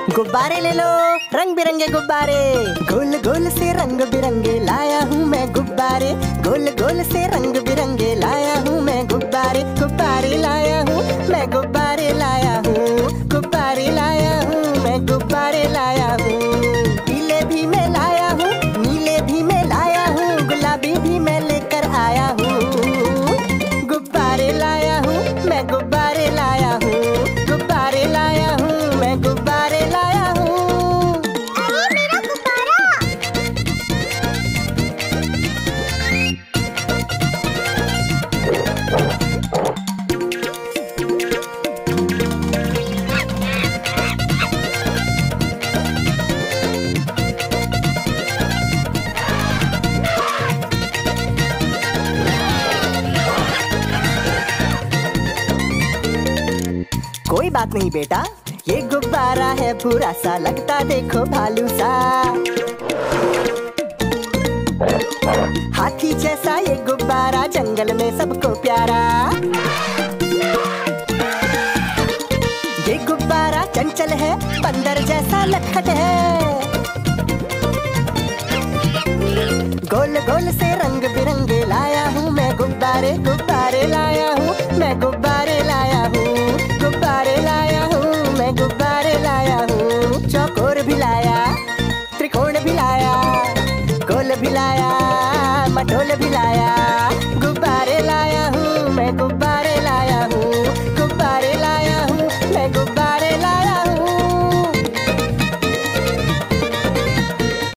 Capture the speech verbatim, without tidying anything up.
गुब्बारे ले लो, रंग बिरंगे गुब्बारे। गोल गोल से रंग बिरंगे लाया हूँ मैं गुब्बारे। गोल गोल से रंग बिरंगे लाया हूँ मैं गुब्बारे। गुब्बारे लाया हूँ मैं, गुब्बारे लाया हूँ, गुब्बारे लाया हूँ मैं, गुब्बारे लाया हूँ। पीले भी मैं लाया हूँ, नीले भी मैं लाया हूँ, गुलाबी भी मैं लेकर आया हूँ। गुब्बारे लाया हूँ मैं, गुब्बारे लाया हूँ, गुब्बारे लाया हूँ मैं, गुब्बारे लाया हूँ। अरे मेरा गुब्बारा! कोई बात नहीं बेटा, ये गुब्बारा है बुरा सा, लगता देखो भालू सा। हाथी जैसा ये गुब्बारा, जंगल में सबको प्यारा। ये गुब्बारा चंचल है, बंदर जैसा लखट है। गोल गोल से रंग बिरंगे लाया हूँ मैं गुब्बारे। गुब्बारे लाया हूँ मैं, गुब्बारे लाया हूँ, गुब्बारे लाया हूँ मैं, गुब्बारे लाया हूँ। चौकोर भी लाया, त्रिकोण भी लाया, गोल भी लाया, मटोल भी लाया।